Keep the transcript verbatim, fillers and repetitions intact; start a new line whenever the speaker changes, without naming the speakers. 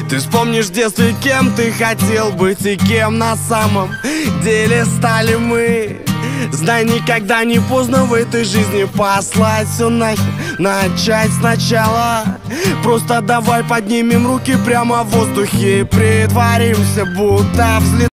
Ты вспомнишь в детстве, кем ты хотел быть и кем на самом деле стали мы. Знай, никогда не поздно в этой жизни послать все нахер, начать сначала. Просто давай поднимем руки прямо в воздухе и притворимся, будто взлетаем.